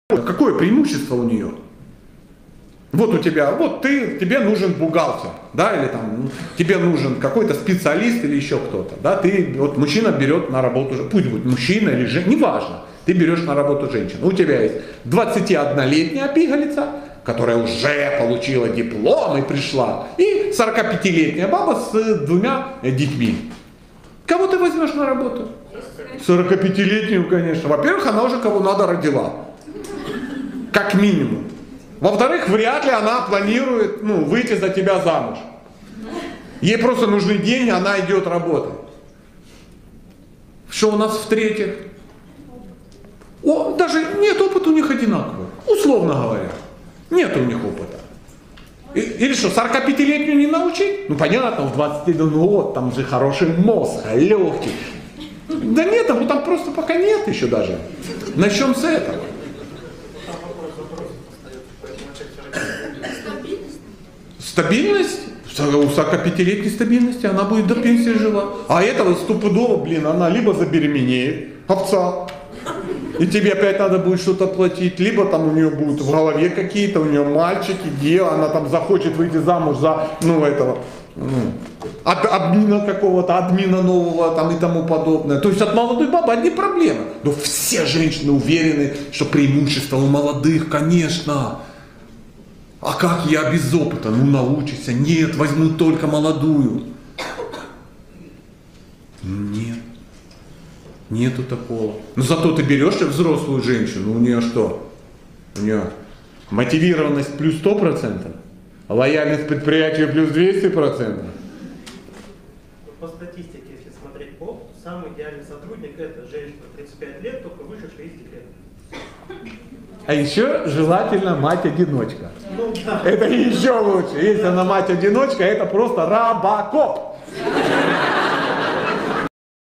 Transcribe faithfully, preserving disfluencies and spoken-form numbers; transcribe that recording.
Какое преимущество у нее? Вот у тебя, вот ты, тебе нужен бухгалтер, да, или там тебе нужен какой-то специалист или еще кто-то, да, ты, вот мужчина берет на работу, пусть будет мужчина или женщина, неважно, ты берешь на работу женщину. У тебя есть двадцатиоднолетняя пигалица, которая уже получила диплом и пришла, и сорокапятилетняя баба с двумя детьми. Кого ты возьмешь на работу? сорокапятилетнюю, конечно. Во-первых, она уже кого надо родила. Как минимум. Во-вторых, вряд ли она планирует, ну, выйти за тебя замуж. Ей просто нужны деньги, она идет работать. Что у нас в-третьих? О, даже нет, опыт у них одинаковый. Условно говоря. Нет у них опыта. И, или что, сорокапятилетнюю не научить? Ну понятно, в двадцати, ну вот, там же хороший мозг, легкий. Да нет, там, там просто пока нет еще даже. Начнем с этого. Стабильность? У сорокапятилетней стабильности она будет до пенсии жила. А этого стопудово, блин, она либо забеременеет, овца, и тебе опять надо будет что-то платить, либо там у нее будут в голове какие-то, у нее мальчики, дело, она там захочет выйти замуж за, ну, этого, ну, ад, админа какого-то, админа нового там и тому подобное. То есть от молодой бабы одни проблемы. Но все женщины уверены, что преимущество у молодых, конечно. А как я без опыта? Ну научишься. Нет, возьму только молодую. Нет. Нету такого. Но зато ты берешь взрослую женщину, у нее что? У нее мотивированность плюс сто процентов, лояльность к предприятию плюс двести процентов. По статистике, если смотреть по опыту, самый идеальный сотрудник это женщина тридцать пять лет, только вышедшая из декрета. А еще желательно мать-одиночка. Ну, да. Это еще лучше. Если она мать-одиночка, это просто робокоп.